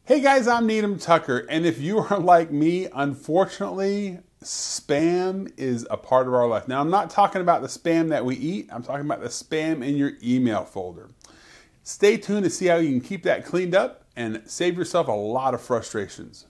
Hey guys, I'm Neadom Tucker, and if you are like me, unfortunately, spam is a part of our life. Now, I'm not talking about the spam that we eat, I'm talking about the spam in your email folder. Stay tuned to see how you can keep that cleaned up and save yourself a lot of frustrations.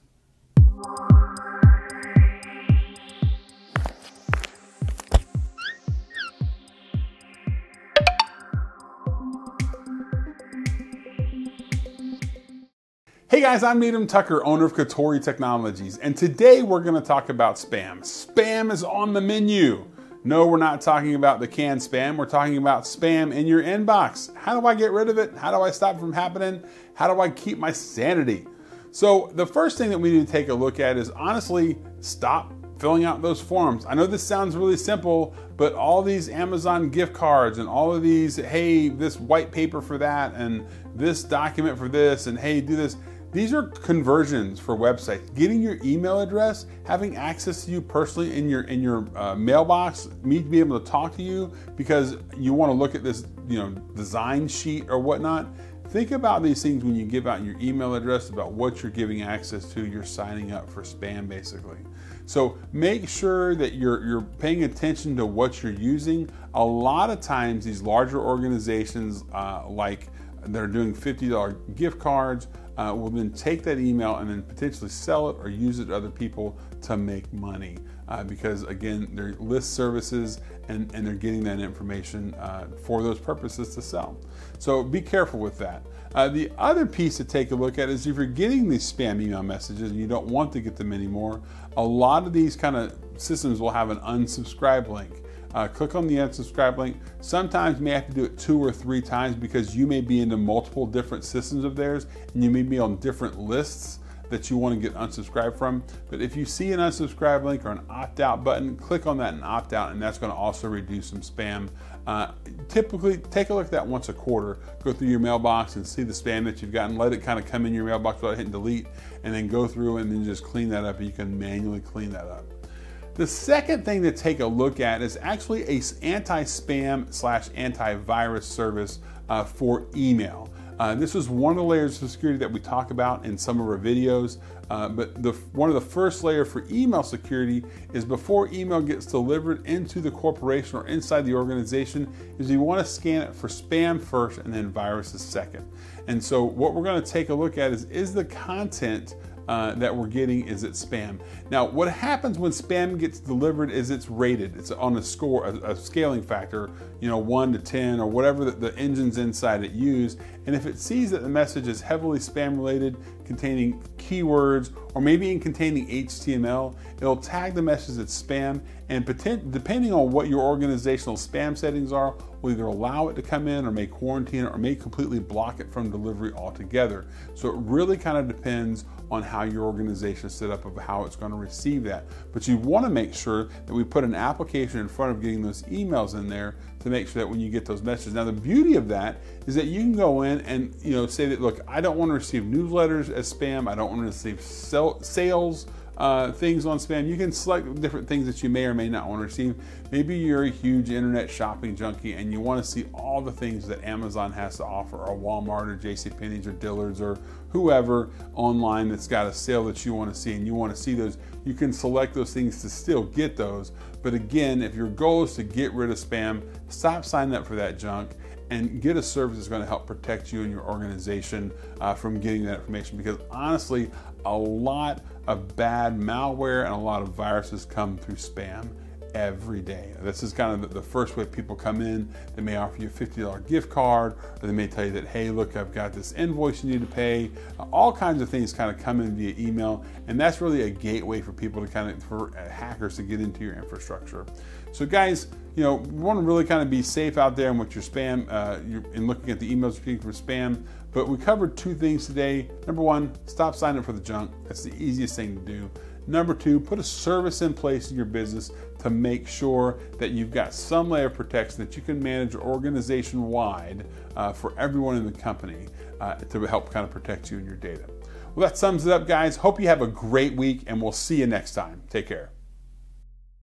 Hey guys, I'm Neadom Tucker, owner of Kotori Technologies, and today we're going to talk about spam. Spam is on the menu. No, we're not talking about the canned spam. We're talking about spam in your inbox. How do I get rid of it? How do I stop it from happening? How do I keep my sanity? So the first thing that we need to take a look at is honestly, stop filling out those forms. I know this sounds really simple, but all these Amazon gift cards and all of these, hey, this white paper for that and this document for this and hey, do this. These are conversions for websites. Getting your email address, having access to you personally in your mailbox, me to be able to talk to you because you want to look at this, design sheet or whatnot. Think about these things when you give out your email address about what you're giving access to. You're signing up for spam, basically. So make sure that you're paying attention to what you're using. A lot of times, these larger organizations like that are doing $50 gift cards will then take that email and then potentially sell it or use it to other people to make money because again, they're list services and they're getting that information for those purposes to sell. So be careful with that. The other piece to take a look at is if you're getting these spam email messages and you don't want to get them anymore, a lot of these kind of systems will have an unsubscribe link. Click on the unsubscribe link. Sometimes you may have to do it 2 or 3 times because you may be into multiple different systems of theirs and you may be on different lists that you want to get unsubscribed from. But if you see an unsubscribe link or an opt-out button, click on that and opt out, and that's going to also reduce some spam. Typically, take a look at that once a quarter. Go through your mailbox and see the spam that you've gotten. Let it kind of come in your mailbox without hitting delete, and then go through and then just clean that up. And you can manually clean that up. The second thing to take a look at is actually an anti-spam / antivirus service for email. This is one of the layers of security that we talk about in some of our videos, but one of the first layers for email security is before email gets delivered into the corporation or inside the organization is you want to scan it for spam first and then viruses second. And so what we're going to take a look at is the content that we're getting, is it spam? Now, what happens when spam gets delivered is it's rated. It's on a score, a scaling factor, 1 to 10 or whatever the engines inside it use. And if it sees that the message is heavily spam related, containing keywords, or maybe even containing HTML, it'll tag the message as spam, and depending on what your organizational spam settings are, will either allow it to come in or may quarantine it or may completely block it from delivery altogether. So it really kind of depends on how your organization is set up of how it's going to receive that. But you want to make sure that we put an application in front of getting those emails in there to make sure that when you get those messages. Now the beauty of that is that you can go in and say that, look, I don't want to receive newsletters as spam, I don't want to receive sales things on spam. You can select different things that you may or may not want to receive. Maybe you're a huge internet shopping junkie and you want to see all the things that Amazon has to offer, or Walmart or JCPenney's or Dillard's or whoever online that's got a sale that you want to see, and you want to see those. You can select those things to still get those. But again, if your goal is to get rid of spam, stop signing up for that junk and get a service that's going to help protect you and your organization from getting that information. Because honestly, a lot of bad malware and a lot of viruses come through spam every day. This is kind of the first way people come in. They may offer you a $50 gift card, or they may tell you that, hey, look, I've got this invoice you need to pay. All kinds of things kind of come in via email, and that's really a gateway for people to for hackers to get into your infrastructure. So guys, we want to really kind of be safe out there and with your spam, in looking at the emails for spam. But we covered 2 things today. Number 1, stop signing up for the junk. That's the easiest thing to do. Number 2, put a service in place in your business to make sure that you've got some layer of protection that you can manage organization-wide for everyone in the company to help kind of protect you and your data. Well, that sums it up, guys. Hope you have a great week, and we'll see you next time. Take care.